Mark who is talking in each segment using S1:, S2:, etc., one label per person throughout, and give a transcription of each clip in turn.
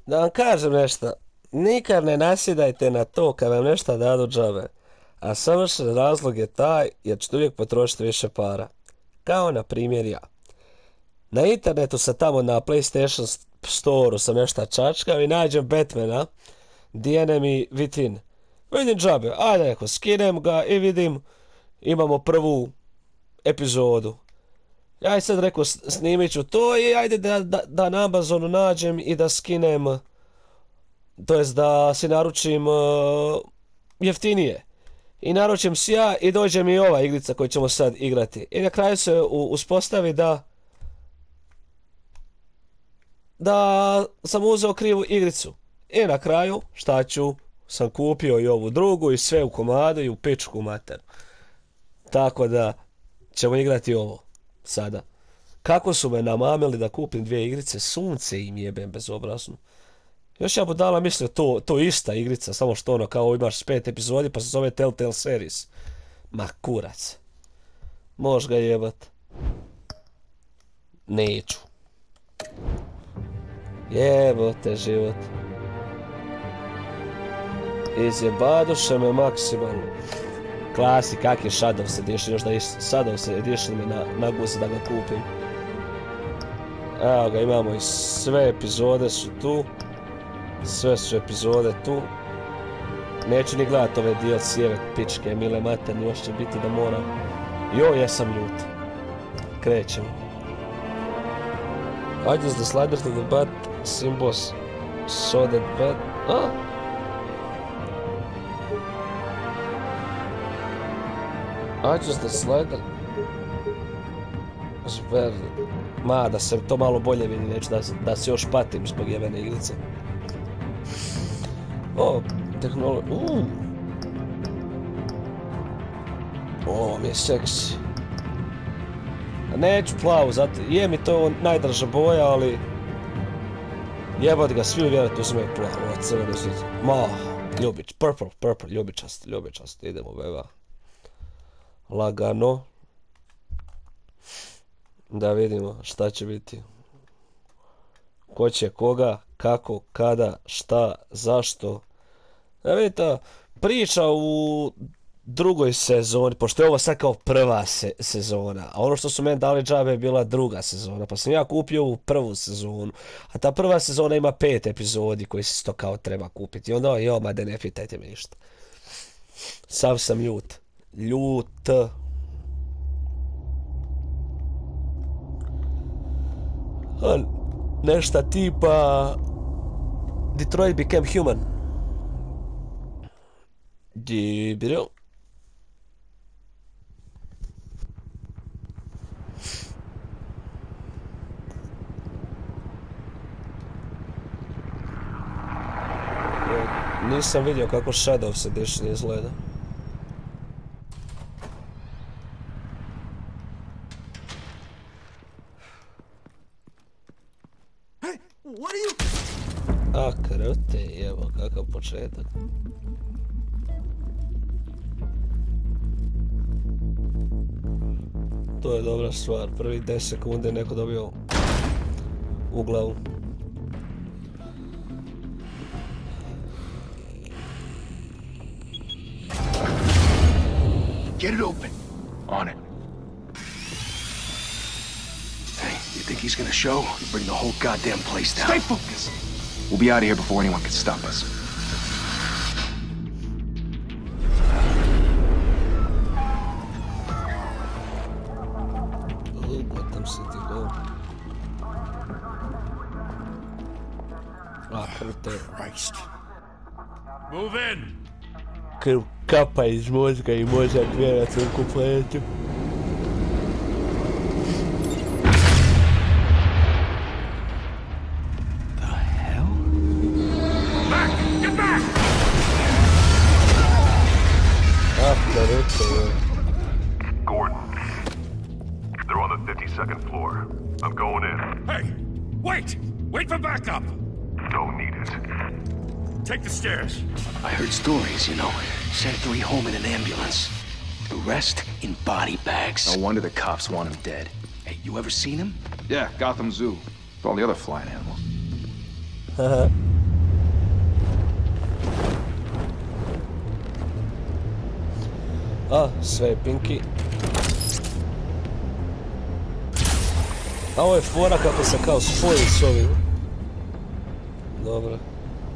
S1: Da vam kažem nešto, nikad ne nasjedajte na to kad vam nešto dadu džabe. A savršen razlog je taj jer ćete uvijek potrošiti više para. Kao na primjer ja. Na internetu sam tamo na PlayStation Store-u sam nešto čačkao i nađem Batmana, The Enemy Within. Vidim džabe, ajde neko, skinem ga i vidim, imamo prvu epizodu. Ja i sad rekao snimit ću to i ajde da na Amazonu nađem i da skinem, to jest da si naručim jeftinije. I naručim si ja i dođe mi ova igrica koju ćemo sad igrati. I na kraju se uspostavi da sam uzeo krivu igricu. I na kraju, šta ću, sam kupio i ovu drugu i sve u komadu i u pičku mater. Tako da ćemo igrati ovo sada. Kako su me namamili da kupim dvije igrice, sunce im jebem bezobrazno. Još ja budala mislio to ista igrica, samo što ono kao imaš 5 epizodi pa se zove Telltale Series. Ma kurac. Moš ga jebat. Neću. Jebote život. Izjebaduše me maksimalno. Klasi, kak je Shadows Edition, još da je Shadows Edition me naguzi da ga kupim. Evo ga, imamo i sve epizode su tu. Sve su epizode tu. Neću ni gledat ove DLC-eve pičke, mile materne, još će biti da moram. Joj, jesam ljut. Krećemo. I use the slider to the butt symbols so that bad... I use the slider... Ma, da se to malo bolje vidi, neću da se još patim zbog jebene igrice. O, tehnologija... O, mi je seksi. Neću plavu, zato je mi to najdraža boja, ali... Jebat ga, svi vjerojatno uzmeju plavu, ovo crveno zid. Ma, ljubič, purple, ljubičast, idemo beba. Lagano. Da vidimo šta će biti. Ko će koga, kako, kada, šta, zašto. Da vidite, priča u drugoj sezoni, pošto je ovo sad kao prva sezona, a ono što su meni dali džabe je bila druga sezona, pa sam ja kupio ovu prvu sezonu, a ta prva sezona ima 5 epizodi koji se to kao treba kupiti, i onda jo, ma da ne pitajte mi ništa. Sav sam ljut. Ljut. Nešta tipa Detroit Became Human. Dibiro. Nisam vidio kako Shadows Edition izgleda. A krute, evo kakav početak. To je dobra stvar, prvi 10 sekunde neko dobio u glavu.
S2: Get it open. On it. Hey, you think he's gonna show? You bring the whole goddamn place down. Stay focused. We'll be out of here before anyone can stop us.
S1: Gotham City, go.
S2: Christ.
S3: Move in.
S1: Krv kapa iz mozga i mozak vjerojatno u kompletu.
S4: Gordon, they're on the 52nd floor. I'm going in.
S3: Hey, wait! Wait for backup!
S4: Don't need it.
S3: Take the stairs.
S2: I heard stories, you know. Sent 3 home in an ambulance. The rest in body bags.
S5: No wonder the cops want him dead.
S2: Hey, you ever seen him?
S5: Yeah, Gotham Zoo. With all the other flying animals.
S1: A, sve je Pinky. A ovo je fora kako se kao spoji s ovim. Dobro.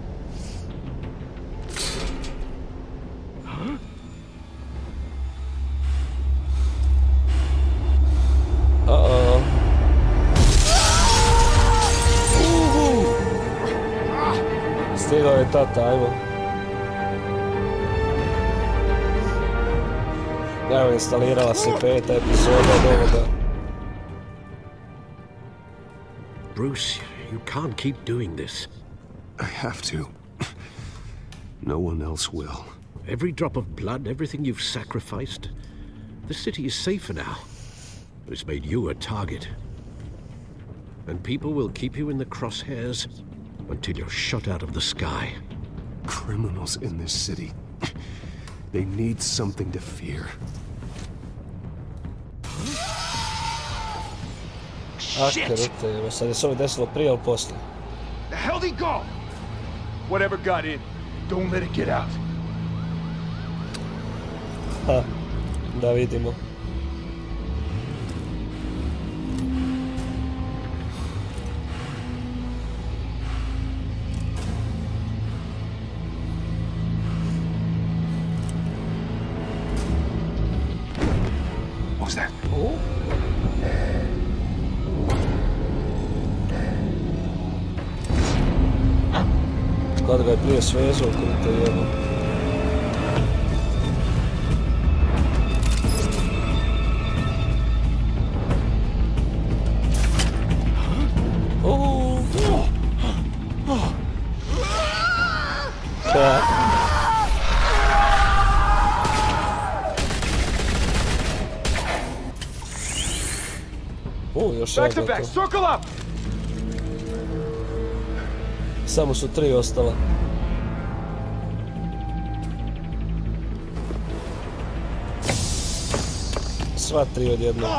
S1: Stigao je tata, ajmo. Evo, instalirala se 5. epizoda od ovoga.
S6: Bruce, you can't keep doing this.
S7: I have to. No one else will.
S6: Every drop of blood, everything you've sacrificed. The city is safer now. It's made you a target. And people will keep you in the crosshairs until you're shot out of the sky.
S7: Criminals in this city. They need something to fear.
S1: Shit! Sad je se ovo desilo prije ili poslije?
S2: The hell'd he go? Whatever got in, don't let it get out.
S1: Ha, da vidimo.
S2: What was that?
S1: Kad ga je prije svezao, krute jedno. Još jedan gotov. Samo su 3 ostala. Sva 3 odjednom.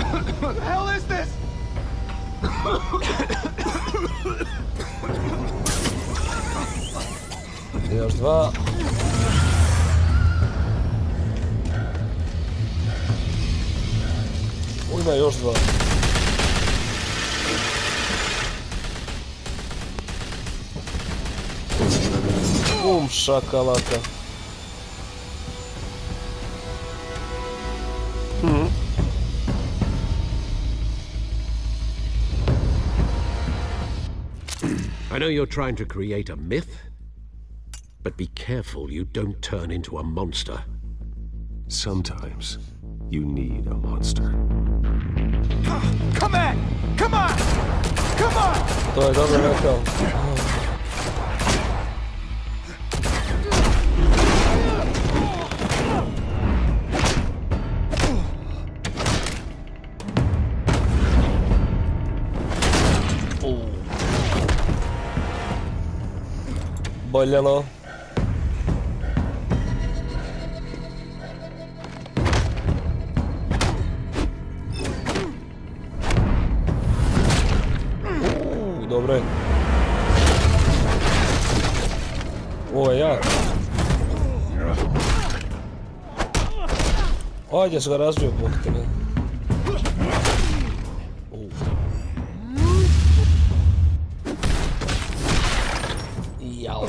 S1: Još 2. Ima još 2. Šakalaka.
S6: I know you're trying to create a myth, but be careful you don't turn into a monster.
S7: Sometimes you need a monster.
S2: Come on! Come on! Come on!
S1: To je dobro rekao. Boljelo. Dobro je. Ovo je jak. Ajde se ga razbio pokretine. Jao.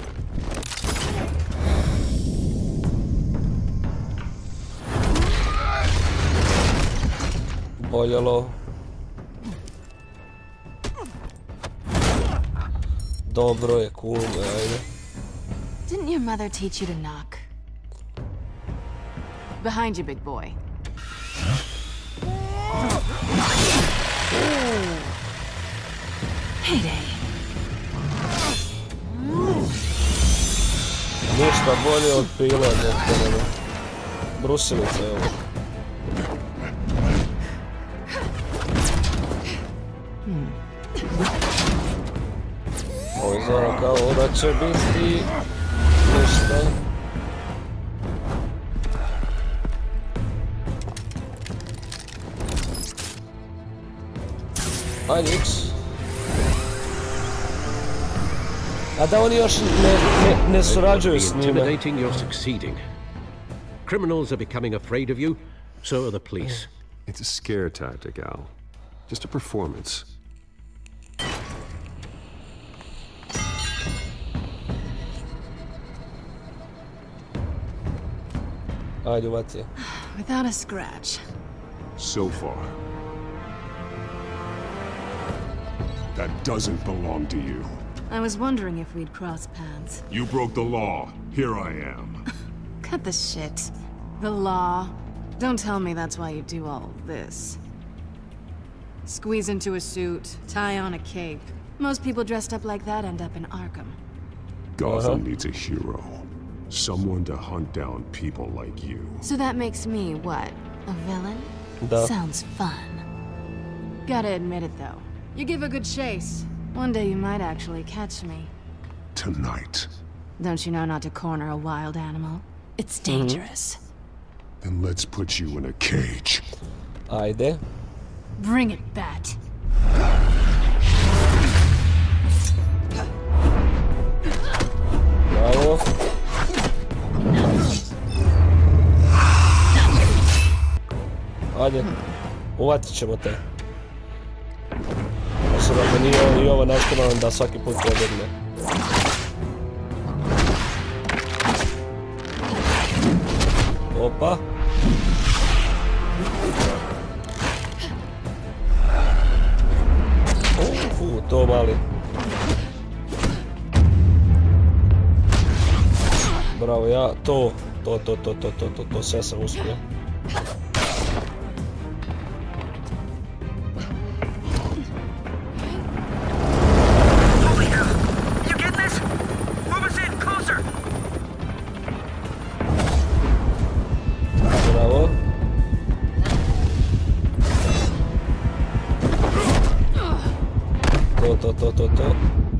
S1: Boljelo. Dobro je, cool, ajde.
S8: Didn't your mother teach you to knock? Behind you, big boy. Heyday.
S1: Ništa bolje od pila, nekako. Brusilica, evo. Ovo izgleda kao da će biti ništa. Ajde, X. A da oni još ne surađuju s njime.
S6: Intimidating, you're succeeding. criminals are becoming afraid of you, so are the police.
S7: It's a scare tactic, Al. Just a performance.
S1: Ajde, uvati.
S8: Without a scratch.
S7: So far. That doesn't belong to you.
S8: I was wondering if we'd cross paths.
S3: You broke the law. Here I am.
S8: Cut the shit. The law. Don't tell me that's why you do all this. Squeeze into a suit, tie on a cape. Most people dressed up like that end up in Arkham.
S7: Gotham needs a hero. Someone to hunt down people like you.
S8: So that makes me, what, a villain?
S1: Da.
S8: Sounds fun. Gotta admit it, though. You give a good chase. One day you might actually catch me.
S7: Tonight.
S8: Don't you know not to corner a wild animal? It's dangerous.
S7: Then let's put you in a cage.
S1: Ajde.
S8: Bring it, Bat.
S1: Bravo. Ajde. Uvatit ćemo te. Mislim da nije i ovo nastavljeno da svaki put pobjegne. Opa. To mali. Bravo, ja, to sve sam uspio. Bravo. To.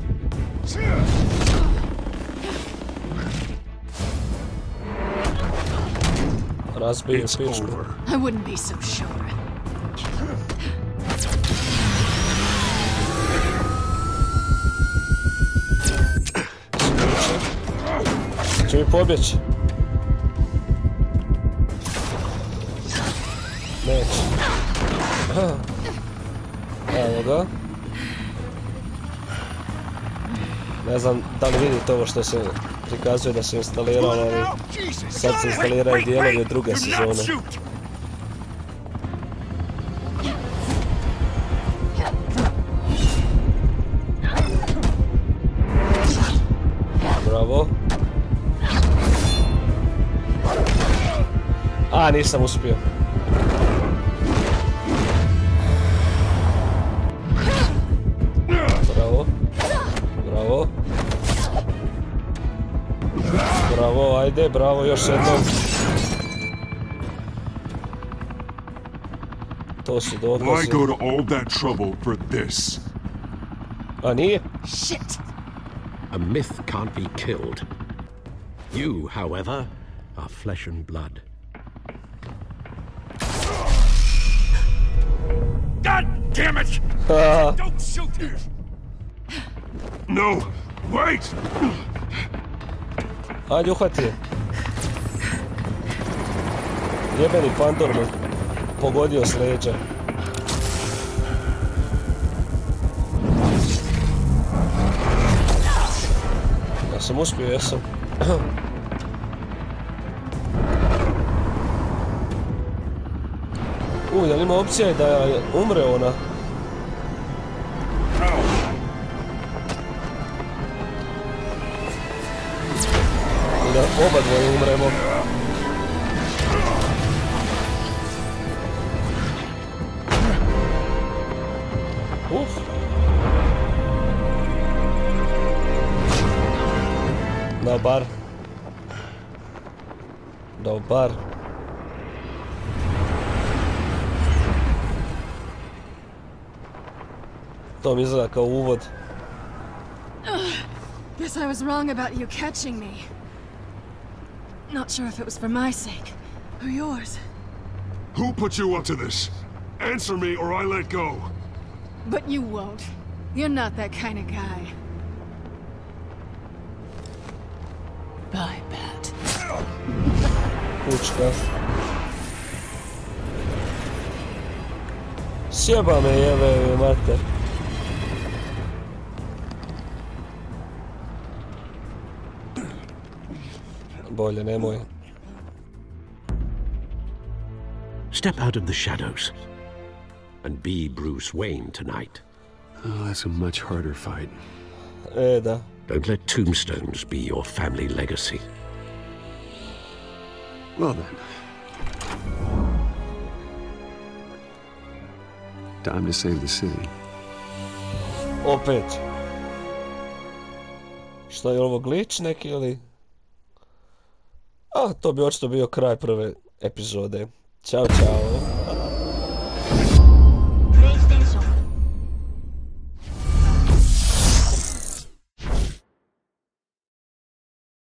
S1: Razbiju pičku.
S8: I wouldn't be so sure.
S1: Će mi pobjeći? Neće. Evo ga. Ne znam da li vidite ovo što se prikazuje da se instaliralo, ali sad se instaliraju dijelovi druge sezone. Bravo. A, nisam uspio. Bravo. Bravo. Bravo, ajde, bravo, još jednom. To su dokazi.
S7: Why go to all that trouble for this?
S1: A nije?
S8: Shit!
S6: A myth can't be killed. You, however, are flesh and blood.
S3: God damn it! Don't shoot her!
S7: No! Wait!
S1: Ajde, uhvati je. Jebeni pantor me pogodio s leđa. Ja sam uspio, jesam. Da li ima opcija da umre ona? I da oba dvoje umremo. Dobar. Dobar. To mi izgleda kao uvod.
S8: Guess I was wrong about you catching me. Not sure if it was for my sake or yours.
S7: Who put you up to this? Answer me or I let go.
S8: But you won't. You're not that kind of guy. Bye, Bat.
S1: pučka. Sjeba me jebe mater. Bolje nemoj.
S6: Step out of the shadows and be Bruce Wayne tonight.
S7: Oh, that's a much harder fight.
S1: Da.
S6: Don't let tombstones be your family legacy.
S7: Well then. Time to save the city.
S1: Opet. Šta je ovo glitch neki ili? To bi očito bio kraj prve epizode. Ćao, čao.